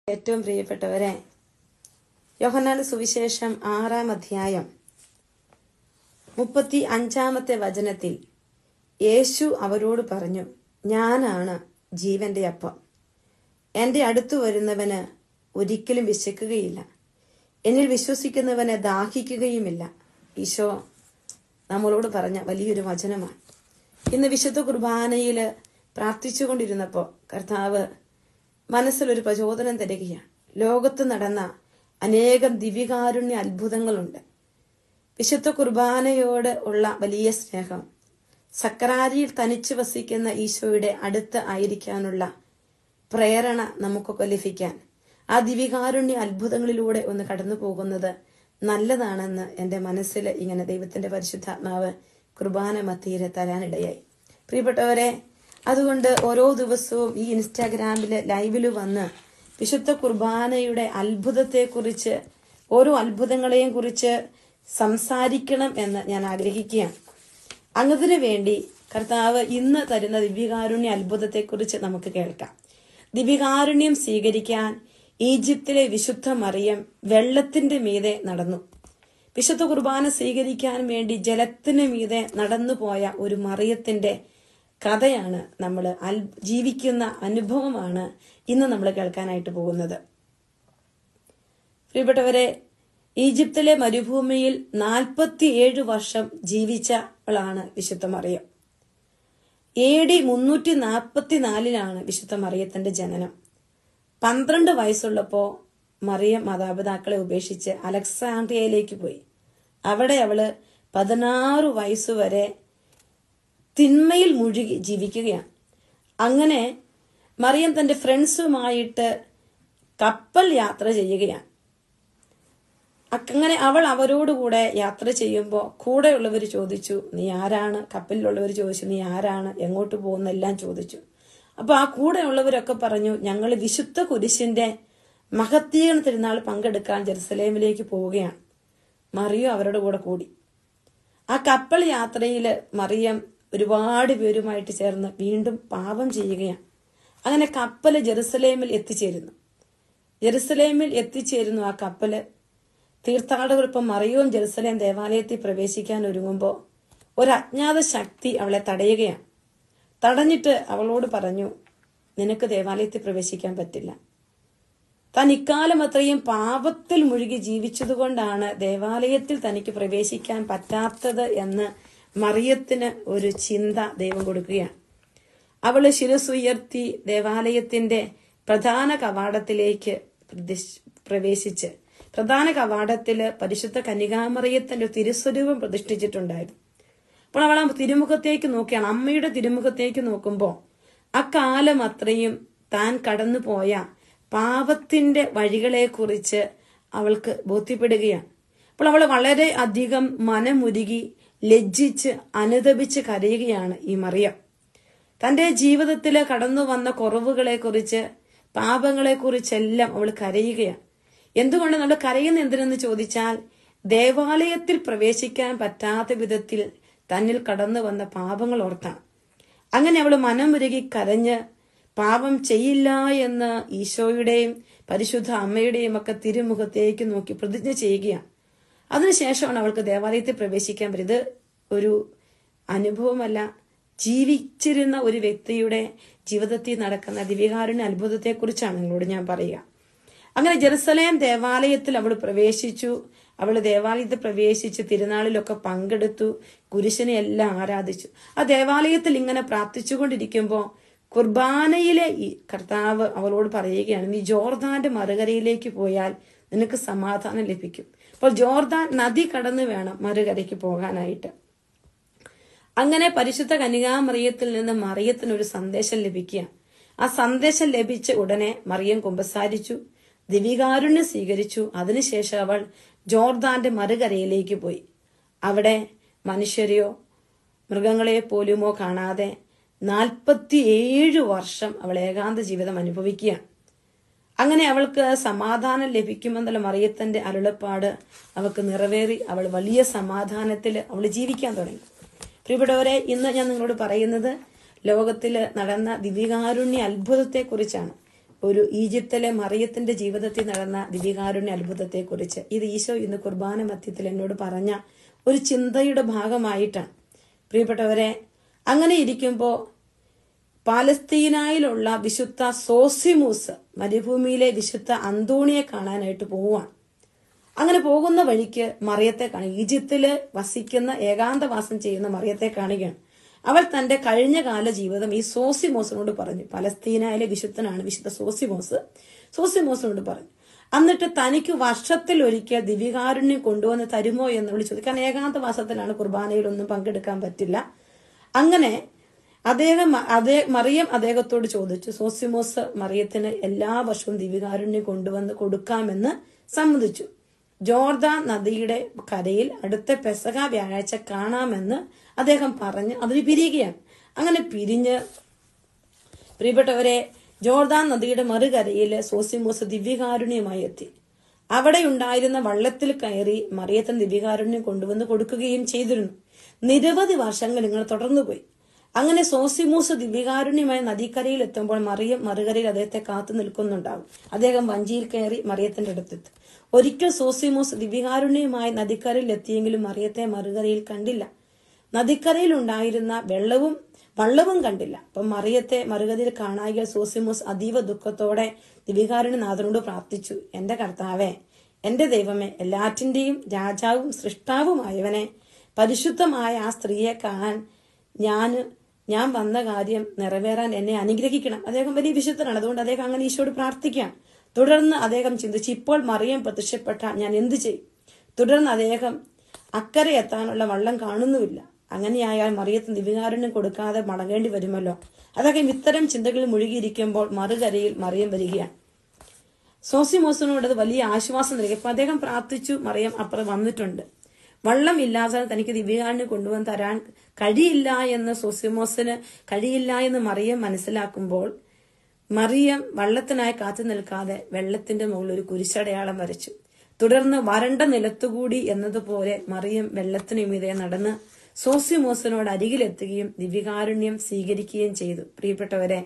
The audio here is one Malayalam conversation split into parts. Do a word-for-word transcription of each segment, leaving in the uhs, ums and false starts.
ഏറ്റവും പ്രിയപ്പെട്ടവരെ, യോഹന്നാന്റെ സുവിശേഷം ആറാം അധ്യായം മുപ്പത്തി അഞ്ചാമത്തെ വചനത്തിൽ യേശു അവരോട് പറഞ്ഞു, ഞാനാണ് ജീവന്റെ അപ്പം. എന്റെ അടുത്തു വരുന്നവന് ഒരിക്കലും വിശക്കുകയില്ല, എന്നിൽ വിശ്വസിക്കുന്നവന് ദാഹിക്കുകയുമില്ല. ഈശോ നമ്മളോട് പറഞ്ഞ വലിയൊരു വചനമാണ്. ഇന്ന് വിശുദ്ധ കുർബാനയിൽ പ്രാർത്ഥിച്ചുകൊണ്ടിരുന്നപ്പോൾ കർത്താവ് മനസ്സിലൊരു പ്രചോദനം തരികയാണ്. ലോകത്ത് നടന്ന അനേകം ദിവ്യകാരുണ്യ അത്ഭുതങ്ങളുണ്ട്. വിശുദ്ധ കുർബാനയോട് ഉള്ള വലിയ സ്നേഹം, സക്രാരിയിൽ തനിച്ചു വസിക്കുന്ന ഈശോയുടെ അടുത്ത് ആയിരിക്കാനുള്ള പ്രേരണ നമുക്കൊക്കെ ലഭിക്കാൻ ആ ദിവ്യകാരുണ്യ അത്ഭുതങ്ങളിലൂടെ ഒന്ന് കടന്നു പോകുന്നത് നല്ലതാണെന്ന് എൻ്റെ മനസ്സിൽ ഇങ്ങനെ ദൈവത്തിന്റെ പരിശുദ്ധാത്മാവ് കുർബാന മധ്യയിൽ തരാനിടയായി. പ്രിയപ്പെട്ടവരെ, അതുകൊണ്ട് ഓരോ ദിവസവും ഈ ഇൻസ്റ്റാഗ്രാമില് ലൈവില് വന്ന് വിശുദ്ധ കുർബാനയുടെ അത്ഭുതത്തെക്കുറിച്ച്, ഓരോ അത്ഭുതങ്ങളെയും കുറിച്ച് സംസാരിക്കണം എന്ന് ഞാൻ ആഗ്രഹിക്കുകയാണ്. അങ്ങതിനു വേണ്ടി കർത്താവ് ഇന്ന് തരുന്ന ദിവ്യകാരുണ്യ അത്ഭുതത്തെക്കുറിച്ച് നമുക്ക് കേൾക്കാം. ദിവ്യകാരുണ്യം സ്വീകരിക്കാൻ ഈജിപ്തിലെ വിശുദ്ധ മറിയം വെള്ളത്തിന്റെ മീതെ നടന്നു. വിശുദ്ധ കുർബാന സ്വീകരിക്കാൻ വേണ്ടി ജലത്തിന് മീതെ നടന്നുപോയ ഒരു മറിയത്തിന്റെ കഥയാണ് നമ്മൾ ജീവിക്കുന്ന അനുഭവമാണ് ഇന്ന് നമ്മൾ കേൾക്കാനായിട്ട് പോകുന്നത്. പ്രിയപ്പെട്ടവരെ, ഈജിപ്തിലെ മരുഭൂമിയിൽ നാൽപ്പത്തിയേഴ് വർഷം ജീവിച്ചവളാണ് വിശുദ്ധ മറിയം. എ ഡി മുന്നൂറ്റി നാൽപ്പത്തിനാലിലാണ് വിശുദ്ധ മറിയത്തിന്റെ ജനനം. പന്ത്രണ്ട് വയസ്സുള്ളപ്പോ മറിയം മാതാപിതാക്കളെ ഉപേക്ഷിച്ച് അലക്സാണ്ട്രിയയിലേക്ക് പോയി. അവിടെ അവള് പതിനാറ് വയസ്സുവരെ തിന്മയിൽ മുഴുകി ജീവിക്കുകയാണ്. അങ്ങനെ മറിയം തന്റെ ഫ്രണ്ട്സുമായിട്ട് കപ്പൽ യാത്ര ചെയ്യുകയാണ്. അങ്ങനെ അവൾ അവരോടുകൂടെ യാത്ര ചെയ്യുമ്പോൾ കൂടെയുള്ളവർ ചോദിച്ചു, നീ ആരാണ്? കപ്പലിലുള്ളവർ ചോദിച്ചു, നീ ആരാണ്? എങ്ങോട്ട് പോകുന്ന എല്ലാം ചോദിച്ചു. അപ്പൊ ആ കൂടെയുള്ളവരൊക്കെ പറഞ്ഞു, ഞങ്ങൾ വിശുദ്ധ കുരിശിന്റെ മഹത്വീകരണ തിരുനാൾ പങ്കെടുക്കാൻ ജെറുസലേമിലേക്ക് പോവുകയാണ്. മറിയം അവരുടെ കൂടെ കൂടി. ആ കപ്പൽ യാത്രയിൽ മറിയം ഒരുപാട് പേരുമായിട്ട് ചേർന്ന് വീണ്ടും പാപം ചെയ്യുകയാണ്. അങ്ങനെ കപ്പല് ജെറുസലേമിൽ എത്തിച്ചേരുന്നു. ജെറുസലേമിൽ എത്തിച്ചേരുന്നു ആ കപ്പല്. തീർത്ഥാടകർപ്പം മറിയവും ജെറുസലേം ദേവാലയത്തിൽ പ്രവേശിക്കാൻ ഒരുങ്ങുമ്പോൾ ഒരു അജ്ഞാത ശക്തി അവളെ തടയുകയാണ്. തടഞ്ഞിട്ട് അവളോട് പറഞ്ഞു, നിനക്ക് ദേവാലയത്തിൽ പ്രവേശിക്കാൻ പറ്റില്ല. താൻ ഇക്കാലം അത്രയും പാപത്തിൽ മുഴുകി ജീവിച്ചതുകൊണ്ടാണ് ദേവാലയത്തിൽ തനിക്ക് പ്രവേശിക്കാൻ പറ്റാത്തത് എന്ന് മറിയത്തിന് ഒരു ചിന്ത ദൈവം കൊടുക്കുകയാണ്. അവള് ശിരസുയർത്തി ദേവാലയത്തിന്റെ പ്രധാന കവാടത്തിലേക്ക് പ്രവേശിച്ച് പ്രധാന കവാടത്തില് പരിശുദ്ധ കന്യകാമറിയത്തിന്റെ തിരുസ്വരൂപം പ്രതിഷ്ഠിച്ചിട്ടുണ്ടായിരുന്നു. അപ്പോൾ അവൾ ആ തിരുമുഖത്തേക്ക് നോക്കിയാണ്. അമ്മയുടെ തിരുമുഖത്തേക്ക് നോക്കുമ്പോൾ അക്കാലം അത്രയും താൻ കടന്നുപോയ പാപത്തിന്റെ വഴികളെ കുറിച്ച് അവൾക്ക് ബോധ്യപ്പെടുകയാണ്. അപ്പോൾ അവൾ വളരെ അധികം മനമുരുകി ലജ്ജിച്ച് അനുതപിച്ച് കരയുകയാണ് ഈ മറിയം. തന്റെ ജീവിതത്തിൽ കടന്നു വന്ന കുറവുകളെ കുറിച്ച്, പാപങ്ങളെ കുറിച്ചെല്ലാം അവൾ കരയുകയാണ്. എന്തുകൊണ്ട് നമ്മൾ കരയുന്ന എന്തിനെന്ന് ചോദിച്ചാൽ, ദേവാലയത്തിൽ പ്രവേശിക്കാൻ പറ്റാത്ത വിധത്തിൽ തന്നിൽ കടന്നു വന്ന പാപങ്ങൾ ഓർത്താണ്. അങ്ങനെ അവൾ മനമുരുകി കരഞ്ഞ് പാപം ചെയ്യില്ല എന്ന് ഈശോയുടെയും പരിശുദ്ധ അമ്മയുടെയും ഒക്കെ തിരുമുഖത്തേക്ക് നോക്കി പ്രതിജ്ഞ ചെയ്യുകയാണ്. അതിനുശേഷമാണ് അവൾക്ക് ദേവാലയത്തിൽ പ്രവേശിക്കാൻ പറ്റിയത്. ഒരു അനുഭവമല്ല, ജീവിച്ചിരുന്ന ഒരു വ്യക്തിയുടെ ജീവിതത്തിൽ നടക്കുന്ന ദിവ്യകാരുണ്യ അത്ഭുതത്തെക്കുറിച്ചാണ് നിങ്ങളോട് ഞാൻ പറയുക. അങ്ങനെ ജെറുസലേം ദേവാലയത്തിൽ അവൾ പ്രവേശിച്ചു. അവൾ ദേവാലയത്തിൽ പ്രവേശിച്ച് തിരുനാളിലൊക്കെ പങ്കെടുത്തു, കുരിശിനെ എല്ലാം ആരാധിച്ചു. ആ ദേവാലയത്തിൽ ഇങ്ങനെ പ്രാർത്ഥിച്ചുകൊണ്ടിരിക്കുമ്പോൾ കുർബാനയിലെ ഈ കർത്താവ് അവളോട് പറയുകയാണ്, നീ ജോർദാന്റെ മറുകരയിലേക്ക് പോയാൽ നിനക്ക് സമാധാനം ലഭിക്കും. അപ്പോൾ ജോർദാൻ നദി കടന്ന് വേണം മറുകരയ്ക്ക് പോകാനായിട്ട്. അങ്ങനെ പരിശുദ്ധ കന്യകാമറിയത്തിൽ നിന്ന് മറിയത്തിന് ഒരു സന്ദേശം ലഭിക്കുക. ആ സന്ദേശം ലഭിച്ച ഉടനെ മറിയം കുമ്പസാരിച്ചു, ദിവ്യകാരുണ്യം സ്വീകരിച്ചു. അതിനുശേഷം അവൾ ജോർദാന്റെ മറുകരയിലേക്ക് പോയി. അവിടെ മനുഷ്യരെയോ മൃഗങ്ങളെ പോലുമോ കാണാതെ നാൽപ്പത്തി ഏഴ് വർഷം അവൾ ഏകാന്ത ജീവിതം അനുഭവിക്കുകയാണ്. അങ്ങനെ അവൾക്ക് സമാധാനം ലഭിക്കുമെന്നുള്ള മറിയത്തിന്റെ അരുളപ്പാട് അവൾക്ക് നിറവേറി. അവൾ വലിയ സമാധാനത്തിൽ അവൾ ജീവിക്കാൻ തുടങ്ങി. പ്രിയപ്പെട്ടവരെ, ഇന്ന് ഞാൻ നിങ്ങളോട് പറയുന്നത് ലോകത്തിൽ നടന്ന ദിവ്യകാരുണ്യ അത്ഭുതത്തെക്കുറിച്ചാണ്. ഒരു ഈജിപ്തിലെ മറിയത്തിന്റെ ജീവിതത്തിൽ നടന്ന ദിവ്യകാരുണ്യ അത്ഭുതത്തെ കുറിച്ച്. ഇത് ഈശോ ഇന്ന് കുർബാന മധ്യത്തിൽ എന്നോട് പറഞ്ഞ ഒരു ചിന്തയുടെ ഭാഗമായിട്ടാണ്. പ്രിയപ്പെട്ടവരെ, അങ്ങനെ ഇരിക്കുമ്പോൾ പാലസ്തീനായിലുള്ള വിശുദ്ധ സോസിമൂസ് മരുഭൂമിയിലെ വിശുദ്ധ അന്തോണിയെ കാണാനായിട്ട് പോവുകയാണ്. അങ്ങനെ പോകുന്ന വഴിക്ക് മറിയത്തെ കാണുക. ഈജിപ്തില് വസിക്കുന്ന ഏകാന്തവാസം ചെയ്യുന്ന മറിയത്തെ കാണുകയാണ്. അവൾ തന്റെ കഴിഞ്ഞകാല ജീവിതം ഈ സോസിമോസിനോട് പറഞ്ഞു. പലസ്തീനയിലെ വിശുദ്ധനാണ് വിശുദ്ധ സോസിമോസ്. സോസിമോസിനോട് പറഞ്ഞു. എന്നിട്ട് തനിക്ക് വർഷത്തിൽ ഒരിക്കൽ ദിവ്യകാരുണ്യം കൊണ്ടുവന്ന് തരുമോ എന്ന് വിളിച്ചു ചോദിച്ചു. കാരണം ഏകാന്തവാസത്തിലാണ്, കുർബാനയിലൊന്നും പങ്കെടുക്കാൻ പറ്റില്ല. അങ്ങനെ അദ്ദേഹം അതേ മറിയം അദ്ദേഹത്തോട് ചോദിച്ചു. സോസിമോസ് മറിയത്തിന് എല്ലാ വർഷവും ദിവ്യകാരുണ്യം കൊണ്ടുവന്ന് കൊടുക്കാമെന്ന് സമ്മതിച്ചു. ജോർദാൻ നദിയുടെ കരയിൽ അടുത്ത പെസഹ വ്യാഴാഴ്ച കാണാമെന്ന് അദ്ദേഹം പറഞ്ഞ് അതിന് പിരിയുകയാണ്. അങ്ങനെ പിരിഞ്ഞ് പ്രിയപ്പെട്ടവരെ, ജോർദാൻ നദിയുടെ മറുകരയിൽ സോസിമോസ് ദിവ്യകാരുണ്യമായി എത്തി. അവിടെ ഉണ്ടായിരുന്ന വള്ളത്തിൽ കയറി മറിയത്തിന് ദിവ്യകാരുണ്യം കൊണ്ടുവന്ന് കൊടുക്കുകയും ചെയ്തിരുന്നു. നിരവധി വർഷങ്ങൾ ഇങ്ങനെ തുടർന്നുപോയി. അങ്ങനെ സോസിമോസ് ദിവ്യകാരുണ്യമായി നദിക്കരയിൽ എത്തുമ്പോൾ മറിയം മറുകരയിൽ അദ്ദേഹത്തെ കാത്തു നിൽക്കുന്നുണ്ടാവും. അദ്ദേഹം വഞ്ചിയിൽ കയറി മറിയത്തിന്റെ അടുത്തെത്തി. ഒരിക്കൽ സോസിമോസ് ദിവ്യകാരുണ്യമായി നദിക്കരയിൽ എത്തിയെങ്കിലും മറിയത്തെ മറുകരയിൽ കണ്ടില്ല. നദിക്കരയിൽ ഉണ്ടായിരുന്ന വെള്ളവും വള്ളവും കണ്ടില്ല. അപ്പൊ മറിയത്തെ മറുകരയിൽ കാണാകിയ സോസിമോസ് അതീവ ദുഃഖത്തോടെ ദിവ്യകാരുണ്യനാഥനോട് പ്രാർത്ഥിച്ചു. എന്റെ കർത്താവേ, എന്റെ ദൈവമേ, എല്ലാറ്റിന്റെയും രാജാവും സൃഷ്ടാവുമായവനെ, പരിശുദ്ധമായ ആ സ്ത്രീയെ കാണാൻ ഞാൻ ഞാൻ വന്ന കാര്യം നിറവേറാൻ എന്നെ അനുഗ്രഹിക്കണം. അദ്ദേഹം വലിയ വിശുദ്ധനാണ്. അതുകൊണ്ട് അദ്ദേഹം അങ്ങനെ ഈശോയോട് പ്രാർത്ഥിക്കുകയാണ്. തുടർന്ന് അദ്ദേഹം ചിന്തിച്ചു, ഇപ്പോൾ മറിയം പ്രത്യക്ഷപ്പെട്ടാൽ ഞാൻ എന്തു ചെയ്യും? തുടർന്ന് അദ്ദേഹം അക്കരെ എത്താനുള്ള വള്ളം കാണുന്നുമില്ല. അങ്ങനെയായാൽ മറിയത്തിന് ദിവ്യകാരുണ്യം കൊടുക്കാതെ മടങ്ങേണ്ടി വരുമല്ലോ. അദ്ദേഹം ഇത്തരം ചിന്തകളിൽ മുഴുകിയിരിക്കുമ്പോൾ മറുകരയിൽ മറിയം വരികയാണ്. സോസിമോസിനോട് അത് വലിയ ആശ്വാസം നൽകി. അപ്പൊ അദ്ദേഹം പ്രാർത്ഥിച്ചു. മറിയം അപ്പുറം വന്നിട്ടുണ്ട്. വള്ളം ഇല്ലാതെ തനിക്ക് ദിവ്യകാരുണ്യം കൊണ്ടുവന്ന് തരാൻ കഴിയില്ല എന്ന് സോസിമോസിന് കഴിയില്ല എന്ന് മറിയം മനസ്സിലാക്കുമ്പോൾ മറിയം വള്ളത്തിനായി കാത്തു നിൽക്കാതെ വെള്ളത്തിന്റെ മുകളിൽ ഒരു കുരിശടയാളം വരച്ചു. തുടർന്ന് വരണ്ട നിലത്തുകൂടി എന്നതുപോലെ മറിയം വെള്ളത്തിനു മീതെ നടന്ന് സോസിമോസിനോട് അരികിലെത്തുകയും ദിവ്യകാരുണ്യം സ്വീകരിക്കുകയും ചെയ്തു. പ്രിയപ്പെട്ടവരെ,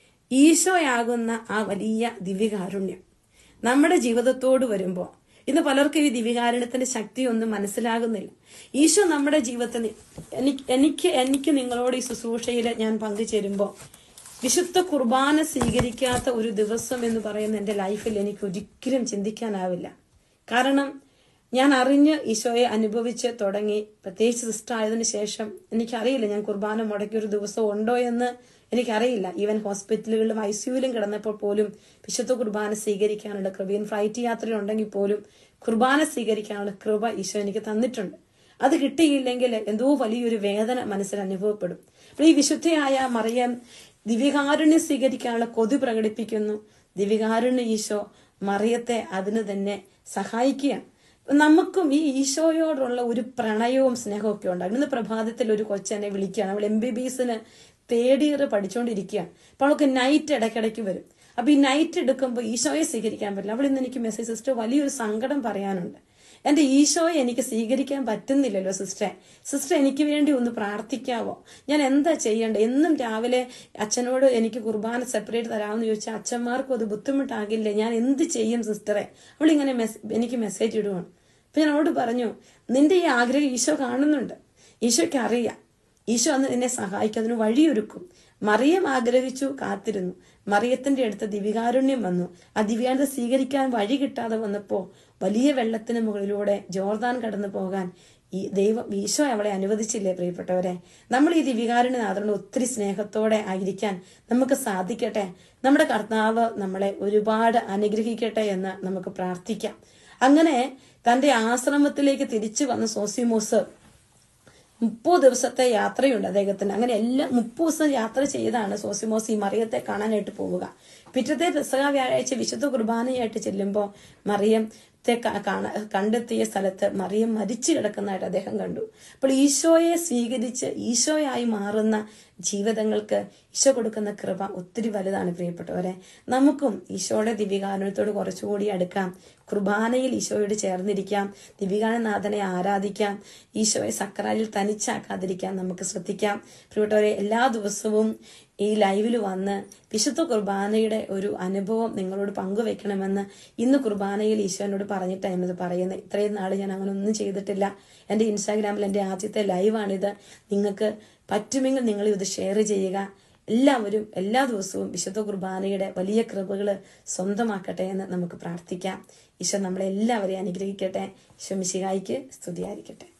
ഈശോയാകുന്ന ആ വലിയ ദിവ്യകാരുണ്യം നമ്മുടെ ജീവിതത്തോട് വരുമ്പോൾ ഇന്ന് പലർക്കും ഈ ദിവ്യകാരുണ്യത്തിന്റെ ശക്തി ഒന്നും മനസ്സിലാകുന്നില്ല. ഈശോ നമ്മുടെ ജീവിതത്തിൽ എനിക്ക് എനിക്ക് എനിക്ക് നിങ്ങളോട് ഈ ശുശ്രൂഷയിൽ ഞാൻ പങ്കുചേരുമ്പോൾ വിശുദ്ധ കുർബാന സ്വീകരിക്കാത്ത ഒരു ദിവസം എന്ന് പറയുന്ന എന്റെ ലൈഫിൽ എനിക്ക് ഒരിക്കലും ചിന്തിക്കാനാവില്ല. കാരണം ഞാൻ അറിഞ്ഞ് ഈശോയെ അനുഭവിച്ച് തുടങ്ങി. പ്രത്യേകിച്ച് സിസ്റ്റർ ആയതിനു ശേഷം എനിക്കറിയില്ല ഞാൻ കുർബാന മുടക്കിയ ഒരു ദിവസം ഉണ്ടോ എന്ന് എനിക്കറിയില്ല. ഈവൻ ഹോസ്പിറ്റലുകളിലും ഐ സിയുവിലും കിടന്നപ്പോൾ പോലും വിശുദ്ധ കുർബാന സ്വീകരിക്കാനുള്ള കൃപയും ഫ്ലൈറ്റ് യാത്രയിലുണ്ടെങ്കിൽ പോലും കുർബാന സ്വീകരിക്കാനുള്ള കൃപ ഈശോ എനിക്ക് തന്നിട്ടുണ്ട്. അത് കിട്ടിയില്ലെങ്കിൽ എന്തോ വലിയൊരു വേദന മനസ്സിൽ അനുഭവപ്പെടും. അപ്പോൾ ഈ വിശുദ്ധയായ മറിയം ദിവ്യകാരുണ്യം സ്വീകരിക്കാനുള്ള കൊതി പ്രകടിപ്പിക്കുന്നു. ദിവ്യകാരുണ്യ ഈശോ മറിയത്തെ അതിന് തന്നെ സഹായിക്കുകയാണ്. നമുക്കും ഈ ഈശോയോടുള്ള ഒരു പ്രണയവും സ്നേഹവും ഒക്കെ ഉണ്ടാകും. ഇന്ന് പ്രഭാതത്തിൽ ഒരു കൊച്ചെന്നെ വിളിക്കുകയാണ്. അവൾ എം ബി ബി എസിന് തേർഡ് ഇയർ പഠിച്ചുകൊണ്ടിരിക്കുകയാണ്. അപ്പൊ അവൾക്ക് നൈറ്റ് ഇടയ്ക്കിടയ്ക്ക് വരും. അപ്പൊ ഈ നൈറ്റ് എടുക്കുമ്പോൾ ഈശോയെ സ്വീകരിക്കാൻ പറ്റില്ല. അവൾ ഇന്ന് എനിക്ക് മെസ്സേജ്, സിസ്റ്റർ വലിയൊരു സങ്കടം പറയാനുണ്ട്. എന്റെ ഈശോയെ എനിക്ക് സ്വീകരിക്കാൻ പറ്റുന്നില്ലല്ലോ സിസ്റ്ററെ. സിസ്റ്റർ എനിക്ക് വേണ്ടി ഒന്ന് പ്രാർത്ഥിക്കാവോ? ഞാൻ എന്താ ചെയ്യേണ്ടത്? എന്നും രാവിലെ അച്ഛനോട് എനിക്ക് കുർബാന സെപ്പറേറ്റ് തരാമെന്ന് ചോദിച്ചാൽ അച്ഛന്മാർക്കും അത് ബുദ്ധിമുട്ടാകില്ലേ? ഞാൻ എന്ത് ചെയ്യും സിസ്റ്ററെ? അവൾ ഇങ്ങനെ എനിക്ക് മെസ്സേജ് ഇടുവാണ്. അപ്പൊ ഞാൻ അവളോട് പറഞ്ഞു, നിന്റെ ഈ ആഗ്രഹം ഈശോ കാണുന്നുണ്ട്. ഈശോയ്ക്ക് അറിയാം. ഈശോ അന്ന് നിന്നെ സഹായിക്കും, അതിന് വഴിയൊരുക്കും. മറിയം ആഗ്രഹിച്ചു, കാത്തിരുന്നു. മറിയത്തിന്റെ അടുത്ത് ദിവ്യകാരുണ്യം വന്നു. ആ ദിവ്യാനുണ്യം സ്വീകരിക്കാൻ വഴി കിട്ടാതെ വന്നപ്പോ വലിയ വെള്ളത്തിന് മുകളിലൂടെ ജോർദാൻ കടന്നു പോകാൻ ഈ ദൈവം ഈശോ അവളെ അനുവദിച്ചില്ലേ? പ്രിയപ്പെട്ടവരെ, നമ്മൾ ഈ ദിവ്യകാരുണ്യനാഥനോട് ഒത്തിരി സ്നേഹത്തോടെ ആയിരിക്കാൻ നമുക്ക് സാധിക്കട്ടെ. നമ്മുടെ കർത്താവ് നമ്മളെ ഒരുപാട് അനുഗ്രഹിക്കട്ടെ എന്ന് നമുക്ക് പ്രാർത്ഥിക്കാം. അങ്ങനെ തന്റെ ആശ്രമത്തിലേക്ക് തിരിച്ചു വന്ന സോസിമോസ് മുപ്പത് ദിവസത്തെ യാത്രയുണ്ട് അദ്ദേഹത്തിന്. അങ്ങനെ എല്ലാം മുപ്പത് ദിവസം യാത്ര ചെയ്താണ് സോസിമോസ് ഈ മറിയത്തെ കാണാനായിട്ട് പോവുക. പിറ്റത്തെ പെസഹ വ്യാഴാഴ്ച വിശുദ്ധ കുർബാനയായിട്ട് ചെല്ലുമ്പോൾ മറിയത്തെ കണ്ടെത്തിയ സ്ഥലത്ത് മറിയം മരിച്ചു കിടക്കുന്നതായിട്ട് അദ്ദേഹം കണ്ടു. അപ്പോൾ ഈശോയെ സ്വീകരിച്ച് ഈശോയായി മാറുന്ന ജീവിതങ്ങൾക്ക് ഈശോ കൊടുക്കുന്ന കൃപ ഒത്തിരി വലുതാണ്. പ്രിയപ്പെട്ടവരെ, നമുക്കും ഈശോയുടെ ദിവ്യകാരുണ്യത്തോട് കുറച്ചുകൂടി അടുക്കാം. കുർബാനയിൽ ഈശോയോട് ചേർന്നിരിക്കാം. ദിവ്യകാരുണ്യനാഥനെ ആരാധിക്കാം. ഈശോയെ സക്രാരിൽ തനിച്ചാക്കാതിരിക്കാൻ നമുക്ക് ശ്രദ്ധിക്കാം. പ്രിയപ്പെട്ടവരെ, എല്ലാ ദിവസവും ഈ ലൈവിൽ വന്ന് വിശുദ്ധ കുർബാനയുടെ ഒരു അനുഭവം നിങ്ങളോട് പങ്കുവെക്കണമെന്ന് ഇന്ന് കുർബാനയിൽ ഈശോനോട് പറഞ്ഞിട്ടാണ് ഞാനിത് പറയുന്നത്. ഇത്രയും നാൾ ഞാൻ അങ്ങനെ ഒന്നും ചെയ്തിട്ടില്ല. എൻ്റെ ഇൻസ്റ്റാഗ്രാമിൽ എൻ്റെ ആദ്യത്തെ ലൈവാണിത്. നിങ്ങൾക്ക് പറ്റുമെങ്കിൽ നിങ്ങൾ ഇത് ഷെയർ ചെയ്യുക. എല്ലാവരും എല്ലാ ദിവസവും വിശുദ്ധ കുർബാനയുടെ വലിയ കൃപകൾ സ്വന്തമാക്കട്ടെ എന്ന് നമുക്ക് പ്രാർത്ഥിക്കാം. ഈശോ നമ്മളെല്ലാവരെയും അനുഗ്രഹിക്കട്ടെ. ഈശോ മിശിഹായ്ക്ക് സ്തുതിയായിരിക്കട്ടെ.